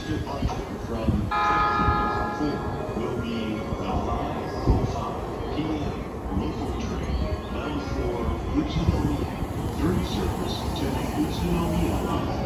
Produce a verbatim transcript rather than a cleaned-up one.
departure from Frankfurt four will be the five oh five p m local train bound for Utsunomiya. Through service to the Utsunomiya line.